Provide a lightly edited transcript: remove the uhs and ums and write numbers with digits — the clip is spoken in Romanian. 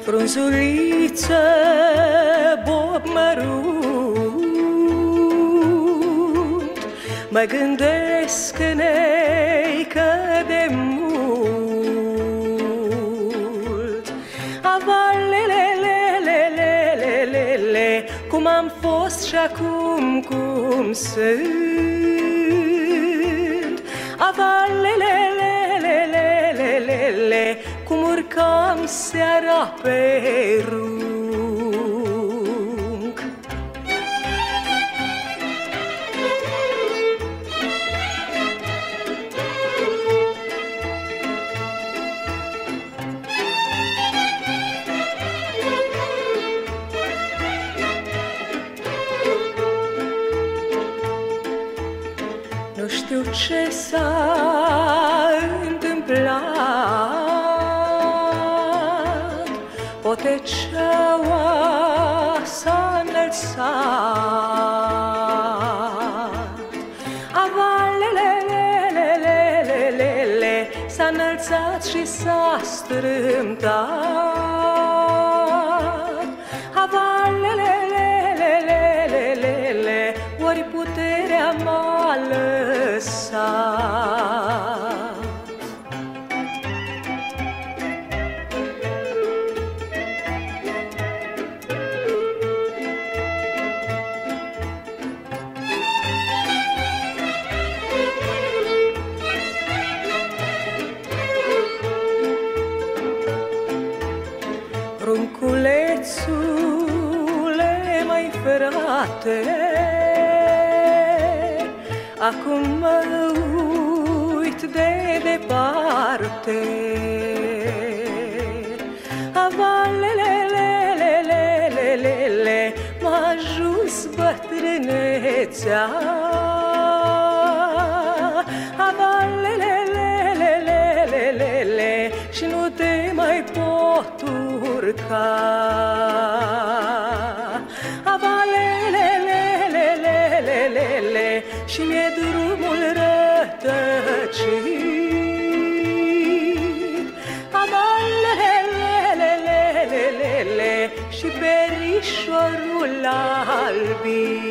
frunzuliță, bob mărunt, mă gândesc că de mult. Avalelelelelelele, cum am fost și acum cum sunt. Avalelelelelelele, cum urcam seara pe rung. Nu știu ce s-a întâmplat, poate ceaua s-a înălțat. Avalelelelelele, s-a înălțat și s-a strâmtat. Avalelelelelele, ori puterea m-a lăsat. Runculețule, mai frate, acum mă uit de departe. Avalelelelelele, m-a ajuns bătrânețea. Avalelelelelele, și nu te mai pot urca. Avalelelelelele, și mi-e drumul rătăcit. Avalelelelelele, și verișorul albit.